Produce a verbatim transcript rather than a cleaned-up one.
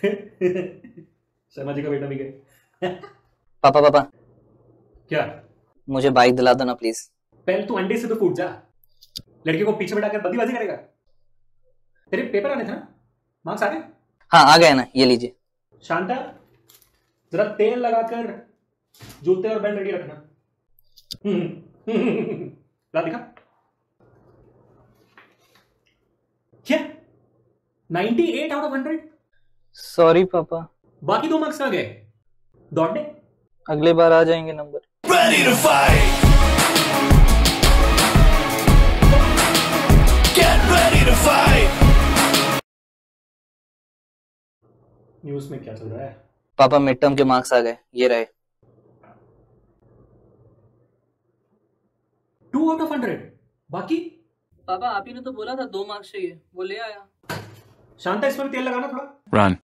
शर्मा जी का बेटा भी गया। पापा पापा क्या? मुझे बाइक दिला दो ना प्लीज। पहले तू अंडे से तो फूट जा, लड़की को पीछे बैठाकर बल्लीबाजी करेगा। तेरे पेपर आने थे ना, मार्क्स आ गए? हाँ आ गए ना, ये लीजिए। शांता, जरा तेल लगाकर जूते और बेल्ट रेडी रखना। ला दिखा। क्या अट्ठानवे आउट ऑफ हंड्रेड? सॉरी पापा। बाकी दो मार्क्स कहाँ गए? दौड़ने? अगले बार आ जाएंगे number. Ready to fight. Get ready to fight. News में क्या चल रहा है? पापा मिड टर्म के मार्क्स आ गए, ये रहे। Two out of hundred. बाकी? पापा आप ही ने तो बोला था दो मार्क्स चाहिए, वो ले आया। शांता, इसमें भी तेल लगाना थोड़ा। Run.